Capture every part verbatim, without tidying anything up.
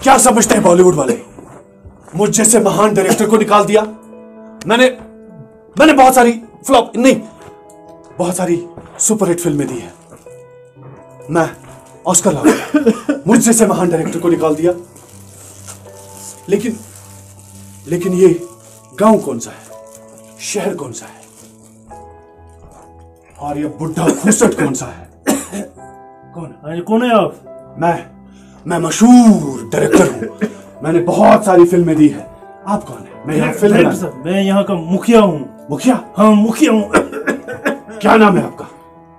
क्या समझते हैं बॉलीवुड वाले? मुझ जैसे महान डायरेक्टर को निकाल दिया। मैंने मैंने बहुत सारी फ्लॉप नहीं बहुत सारी सुपरहिट फिल्में दी है। मैं ऑस्कर लाऊंगा। मुझ जैसे महान डायरेक्टर को निकाल दिया। लेकिन लेकिन ये गांव कौन सा है, शहर कौन सा है, और ये बुढ़ा खुसट कौन सा है? कौन कौन है आप? मैं मैं मशहूर डायरेक्टर हूं। मैंने बहुत सारी फिल्में दी है। आप कौन है? मैं यहाँ फिल्म डायरेक्टर साहब, मैं यहाँ का मुखिया हूँ। मुखिया? हाँ मुखिया हूँ। क्या नाम है आपका?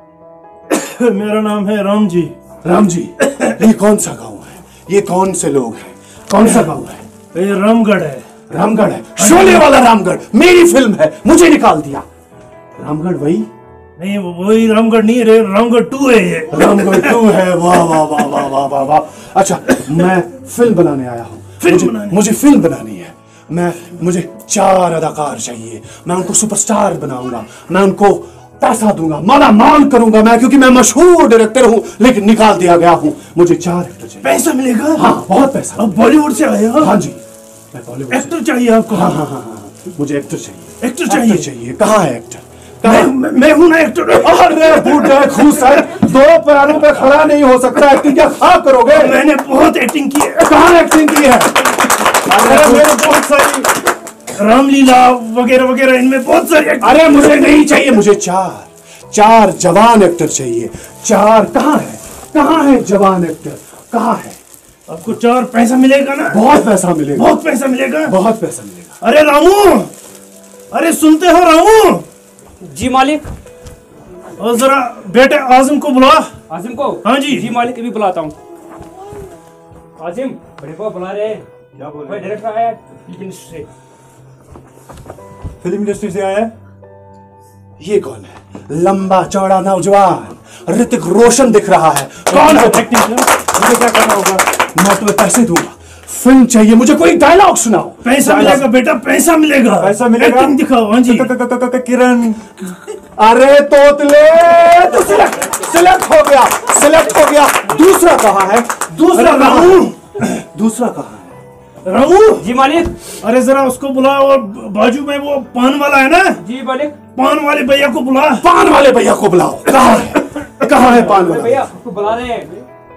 मेरा नाम है राम जी। राम जी, ये कौन सा गांव है? ये कौन से लोग हैं? कौन सा गांव है? ये रामगढ़ है। रामगढ़ है? शोले वाला रामगढ़ मेरी फिल्म है, मुझे निकाल दिया। रामगढ़ वही? नहीं वही रामगढ़ नहीं है, रामगढ़ टू है ये। रामगढ़ टू है? वाह वाह वाह वाह वाह वाह वाह। अच्छा, मैं फिल्म बनाने आया हूँ। मुझे, मुझे फिल्म बनानी है। मैं मुझे चार अदाकार चाहिए। मैं उनको सुपरस्टार बनाऊंगा। मैं उनको पैसा दूंगा, माला माल करूंगा मैं, क्योंकि मैं मशहूर डायरेक्टर हूँ। लेकिन निकाल दिया गया हूँ। मुझे चार एक्टर चाहिए। पैसा मिलेगा? हाँ, बहुत पैसा। अब बॉलीवुड से आए हो? हाँ जी, मैं बॉलीवुड। एक्टर चाहिए आपको? हाँ हाँ हाँ हाँ, मुझे एक्टर चाहिए। एक्टर चाहिए? एक्टर चाहिए। कहाँ है एक्टर? मैं, मैं, मैं हूं ना एक्टर। अरे बूढ़े खुश है, दो पैरों पे खड़ा नहीं हो सकता। एक्टिंग क्या खा करोगे? मैंने बहुत एक्टिंग की है। कहाँ एक्टिंग की है? अरे मेरे बहुत सारी रामलीला वगैरह वगैरह, इनमें बहुत सारी। अरे मुझे नहीं चाहिए, मुझे चार चार जवान एक्टर चाहिए। चार कहाँ है? कहाँ है जवान एक्टर? कहाँ है? आपको चार पैसा मिलेगा ना? बहुत पैसा मिलेगा। बहुत पैसा मिलेगा? बहुत पैसा मिलेगा। अरे रामू, अरे सुनते हो रामू? जी मालिक। और जरा बेटे आजिम को बुला। आजिम को? हाँ जी। जी मालिक, अभी बुलाता हूँ। आजिम, बड़े को बुला रहे हैं। क्या बोल रहे? डायरेक्टर आया है फिल्म इंडस्ट्री से। फिल्म इंडस्ट्री से आया है? ये कौन है? लंबा चौड़ा नौजवान ऋतिक रोशन दिख रहा है। कौन है? एक्टिंग कर। मुझे क्या करना होगा? मैं तुम्हें पैसे दूंगा। फिल्म चाहिए मुझे, कोई डायलॉग सुनाओ। पैसा मिलेगा बेटा, पैसा मिलेगा। पैसा मिलेगा? एक्टिंग दिखाओ। हाँ जी। किरण, अरे तोतले, तो सिलेक्ट सिलेक्ट हो गया, सिलेक्ट हो गया। दूसरा कहाँ है? दूसरा रामू, दूसरा कहाँ है? रामू जी मालिक। अरे जरा उसको बुलाओ। और बाजू में वो पान वाला है ना? जी मालिक। पान वाले भैया को बुला। पान वाले भैया को बुलाओ। कहाँ है? कहाँ है पान वाला भैया? आपको बुला रहे हैं।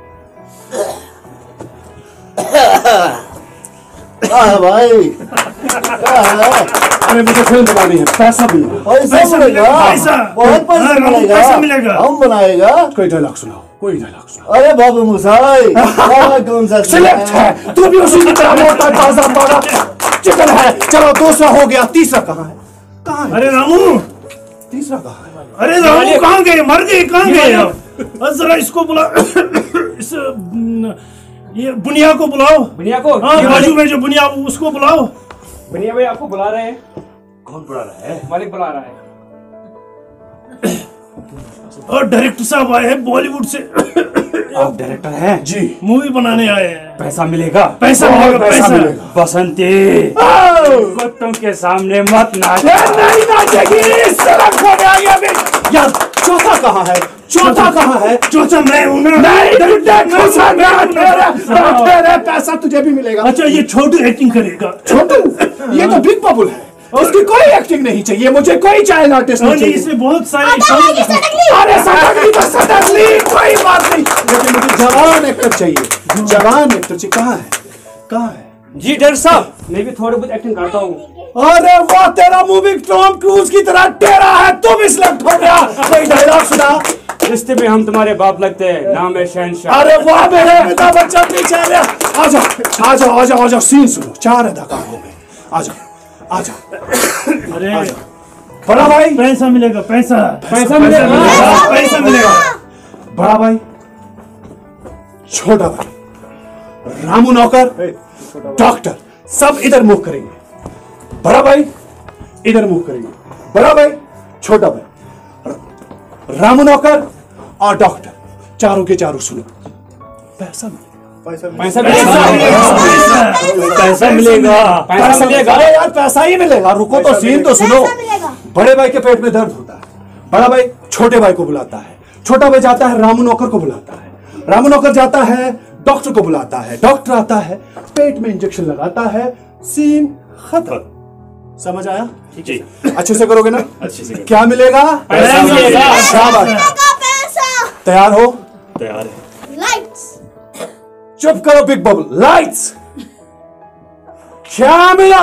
भाई अरे मुझे फिल्म बनानी है, पैसा भी है। पैसा मिलेगा? पैसा बहुत पैसा मिलेगा। पैसा मिलेगा। हम बनाएगा। कोई डायलॉग सुनाओ, कोई डायलॉग सुनाओ। अरे बाबू मुसाई, कौन सा सिलेक्ट है? तू भी उसी की तरह मोटा ताजा बड़ा चिकन है। चलो दूसरा हो गया। तीसरा कहाँ है? कहाँ है? अरे रामू, तीसरा कहाँ है? अरे रामू कहाँ गए? मर गए? कहाँ गए आप? और जरा इसको बुला। इस ये बुनिया को बुलाओ। बुनिया को? हाँ, बाजू में जो बुनिया, उसको बुलाओ। बुनिया भाई आपको बुला रहे हैं। कौन बुला रहा है? मालिक बुला रहा है। और डायरेक्टर साहब आए हैं बॉलीवुड से। आप डायरेक्टर हैं? जी। मूवी बनाने आए हैं। पैसा मिलेगा? पैसा मिलेगा। पैसा मिलेगा। बसंती, कुत्तों के सामने मत नाच। नहीं नाचेगी। सिलेक्ट हो गया ये भी। यार चौथा कहाँ है? चौथा कहाँ है? चौथा मैं हूँ ना? नहीं, पैसा मेरा, पैसा तुझे भी मिलेगा। अच्छा, ये छोटू एक्टिंग करेगा। छोटू? ये तो बिग बबुल है। उसकी कोई एक्टिंग नहीं चाहिए मुझे, कोई चाइल्ड आर्टिस्ट नहीं चाहिए। इसमें बहुत सारे। अरे सटकली तो सटकली, कोई बात नहीं, लेकिन मुझे जवान एक्टर चाहिए। जवान एक्टर चाहिए। कहाँ है? कहाँ है? जी डायरेक्टर साहब, मैं भी थोड़ी बहुत एक्टिंग करता हूँ। अरे वाह, तेरा मूवी टॉम क्रूज की तरह टेढ़ा है, तू भी सिलेक्ट हो गया। कोई डायलॉग सुना। रिश्ते में हम तुम्हारे बाप लगते हैं, नाम है शहनशाह। अरे वाह मेरे पिता, बच्चा पीछे आ गया। आ जाओ आ जाओ आ जाओ आ जाओ, सीन सुनो। चार अदाकार हो गए। आ जाओ आ जाओ। अरे बड़ा भाई, पैसा मिलेगा। पैसा पैसा मिलेगा। पैसा मिलेगा। बड़ा भाई, छोटा भाई, रामू नौकर, डॉक्टर, सब इधर मुंह करेंगे। बड़ा भाई इधर मुंह करेंगे। बड़ा भाई, छोटा भाई, रामू नौकर और डॉक्टर, चारों के चारों सुनो। पैसा मिलेगा। पैसा मिलेगा। पैसा मिलेगा। पैसा मिलेगा। अरे यार पैसा ही मिलेगा। रुको तो, सीन तो सुनो। बड़े भाई के पेट में दर्द होता है। बड़ा भाई छोटे भाई को बुलाता है। छोटा भाई जाता है रामू नौकर को बुलाता है। रामू नौकर जाता है डॉक्टर को बुलाता है, डॉक्टर आता है, पेट में इंजेक्शन लगाता है, सीन खत्म। समझ आया? जी। अच्छे से करोगे ना? अच्छे से। क्या मिलेगा? पैसा मिलेगा। शाबाश। पैसा। तैयार हो? तैयार है। लाइट्स। चुप करो big bubble. Lights, camera,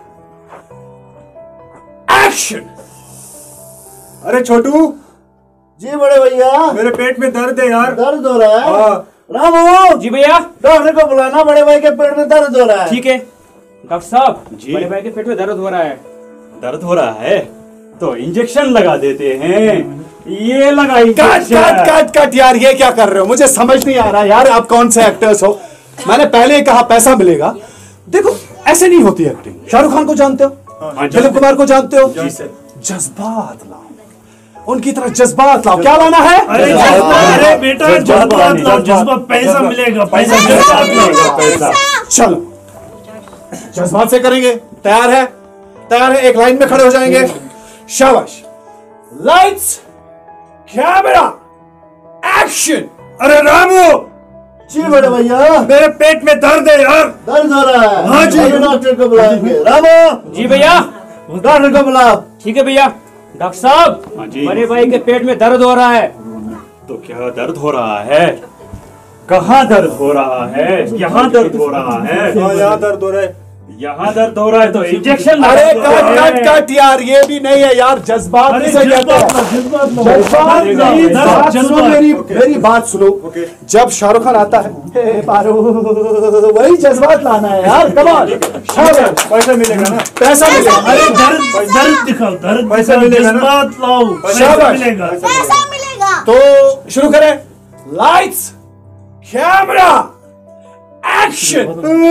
action. अरे छोटू, जी बड़े भैया, मेरे पेट में दर्द है यार। दर्द हो रहा है। हाँ। रामू, जी भैया। डॉक्टर को बुलाना, बड़े भाई के पेट में दर्द हो रहा है। ठीक है डॉक्टर साहब, जी। बड़े भाई के पेट में दर्द हो रहा है। दर्द हो रहा है तो इंजेक्शन लगा देते हैं। ये लगाई कट कट कट कट यार, ये क्या कर रहे हो? मुझे समझ नहीं आ रहा यार, आप कौन से एक्टर्स हो? मैंने पहले ही कहा पैसा मिलेगा। देखो ऐसे नहीं होती एक्टिंग। शाहरुख खान को जानते हो, दिलीप कुमार को जानते हो, जज्बात लाओ, उनकी तरह जज्बात लाओ। क्या लाना है? अरे अरे बेटा जज्बात लाओ, जज्बा। पैसा मिलेगा, पैसा मिलेगा, पैसा। चलो जज्बात से करेंगे। तैयार है? तैयार है? एक लाइन में खड़े हो जाएंगे। शाबाश। Lights, camera, action. अरे रामू, जी बड़े भैया, मेरे पेट में दर्द है यार। दर्द हो रहा है। हाँ जी। अभी डॉक्टर को बुलाएंगे। रामू, जी भैया। डॉक्टर को बुलाओ। ठीक है भैया। डॉक्टर साहब, हाँ जी। बड़े भाई के पेट में दर्द हो रहा है। तो क्या दर्द हो रहा है? कहाँ दर्द हो रहा है? यहाँ दर्द हो रहा है। यहाँ दर्द हो रहा है। यहाँ दर्द हो रहा है तो इंजेक्शन। अरे कट कट कट यार, ये भी नहीं है यार। जज्बात अरे किसे कहते हैं? जज्बात लाओ, जज्बात नहीं, जज्बात बात जज्बात। सुनो मेरी मेरी बात सुनो। जब शाहरुख खान आता है, हे पारो, वही जज्बात लाना है यार। कमाल। शाबाश। पैसा मिलेगा ना? पैसा मिलेगा। अरे दर्द दर्द दिखाओ, दर्द पैसा दिखाओ, मिलेगा ना? जज्बात लाओ, पैसा शाबाश। मिलेगा। पैसा मिलेगा। तो शुरू करें। Lights, camera, action.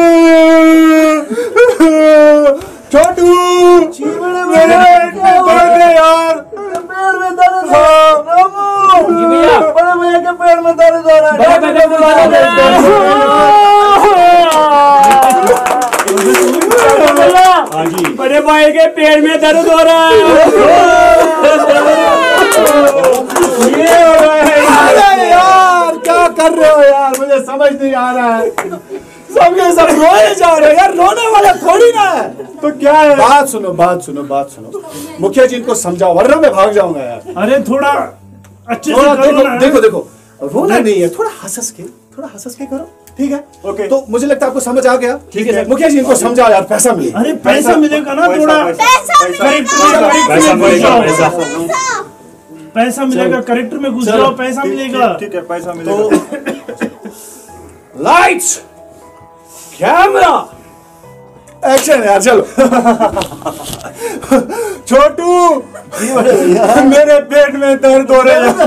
छोटू, मेरे पेट में दर्द है यार। पेट में दर्द हो रहा है। रामू, जी भैया। बड़े भैया के पेट में दर्द हो रहा है। बड़े भाई के पेट में दर्द हो रहा है। हाँ जी। बड़े भाई के पेट में दर्द हो रहा है। ये हो रहा है। अरे यार क्या कर रहे हो यार? मुझे समझ नहीं आ रहा है। सबके सब रोए जा रहे हो यार। रोने वाला थोड़ी ना है। तो क्या है? बात सुनो, बात सुनो, बात सुनो। मुखिया जी इनको समझाओ, वरना मैं भाग जाऊंगा यार। अरे थोड़ा अच्छे से थोड़ा करो देखो ना। देखो देखो, रोना नहीं है, थोड़ा हंस हंस के, थोड़ा हंस हंस के करो। ठीक है? ओके। तो मुझे लगता है आपको समझ आ गया। ठीक है सर। मुखिया जी इनको समझाओ यार, पैसा मिले। अरे पैसा मिलेगा ना थोड़ा। पैसा मिलेगा। पैसा मिलेगा। पैसा पैसा। पैसा मिलेगा, करेक्टर में घुस जाओ, पैसा मिलेगा। ठीक है, पैसा मिलेगा। लाइट्स, कैमरा, एक्शन यार। चलो। छोटू, मेरे पेट में दर्द हो रहा है।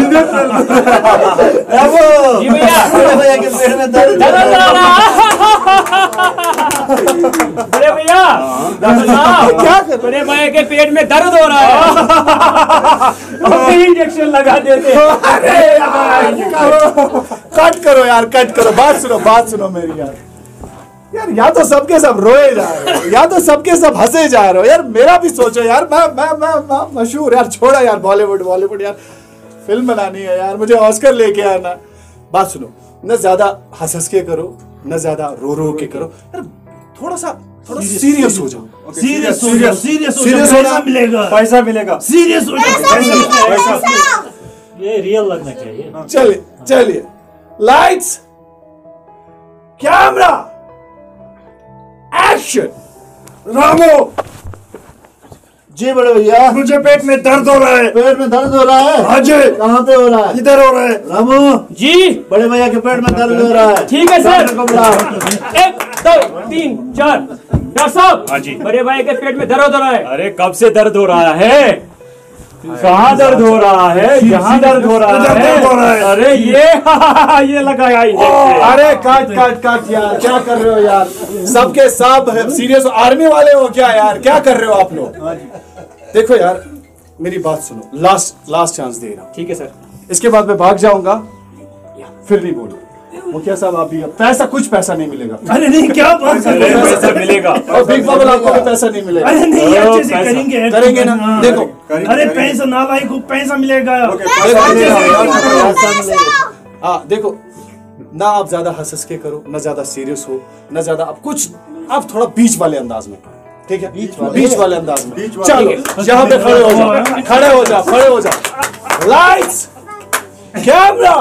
जी भैया। बड़े भैया के पेट में दर्द हो रहा है। बड़े भैया, डॉक्टर साहब, क्या कर बड़े भाई के पेट में दर्द हो रहा है। अभी इंजेक्शन लगा देते हैं। अरे यार, कट करो यार, कट करो। बात सुनो, बात सुनो मेरी यार। यार या तो सबके सब रोए जा रहे हो, या तो सबके सब हंसे जा रहे हो यार। मेरा भी सोचो यार। मैं मैं मैं, मैं मशहूर यार। छोड़ा यार बॉलीवुड बॉलीवुड यार। फिल्म बनानी है यार, मुझे ऑस्कर लेके आना। बात सुनो, न ज्यादा हंस हंस के करो, न ज्यादा रो रो के करो यार। थोड़ा सा थोड़ा सीरियस हो जाओ। सीरियस हो जाओ, सीरियस हो Serious जाओ, हो पैसा जाओ। मिलेगा। पैसा मिलेगा। सीरियस हो पैसा जाओ। मिलेगा। पैसा। ये रियल लगना चाहिए। चलिए चलिए। Lights, camera, action. रामो, जी बड़े भैया, मुझे पेट में दर्द हो रहा है। पेट में दर्द हो रहा है। हाँ जी। कहाँ पे हो रहा है? इधर हो रहा है। रामू, जी बड़े भैया के पेट में दर्द हो रहा है। ठीक है सर। डॉक्टर को बुलाओ। एक दो तीन चार। डॉक्टर साहब, हाँ जी। बड़े भाई के पेट में दर्द हो रहा है। अरे कब से दर्द हो रहा है? कहाँ दर्द हो रहा है? यहाँ दर्द हो रहा इधर दर्द हो रहा है। है। अरे ये ये लगाया इंजेक्शन। अरे कट कट कट यार, क्या कर रहे हो यार? सबके सब सीरियस आर्मी वाले हो क्या यार? क्या कर रहे हो आप लोग? देखो यार, मेरी बात सुनो। लास्ट लास्ट चांस दे रहा हूं। ठीक है सर। इसके बाद मैं भाग जाऊंगा, फिर नहीं बोलूंगा। मुखिया साहब आप भी, पैसा कुछ पैसा नहीं मिलेगा। अरे नहीं, क्या बात कर रहे हो? पैसा मिलेगा। और बिग बबल आपको भी पैसा नहीं मिलेगा। अरे नहीं, अच्छे से पैसा। करेंगे। करेंगे ना? हाँ। देखो अरे पैसा नालायक को पैसा मिलेगा। देखो, अच्छे से- पैसा। हाँ देखो, ना आप ज्यादा हंस हंस के करो, ना ज्यादा सीरियस हो, ना ज्यादा आप कुछ, आप थोड़ा बीच वाले अंदाज में, ठीक है, बीच वाले, बीच वाले अंदाज में। चलो यहाँ पे खड़े हो जाओ, खड़े हो जाओ, खड़े हो जाओ। Lights, camera,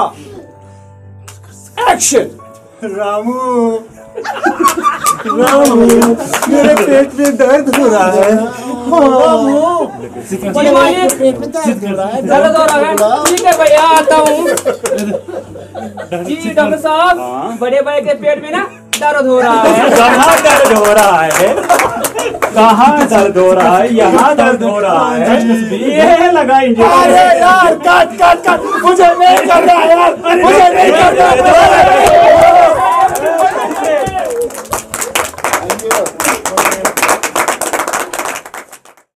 action. Ramu, Ramu, मेरे पेट में दर्द हो रहा है। बड़े भाई दर्द हो रहा है, ठीक है भैया आता हूँ। जी डॉक्टर साहब, बड़े भाई के पेट में ना दर्द हो रहा है। कहाँ दर्द हो रहा है? कहाँ दर्द हो रहा है? यहाँ दर्द हो रहा है। ये लगा इंजेक्शन। अरे यार, काट काट काट, मुझे नहीं करना यार, मुझे नहीं करना।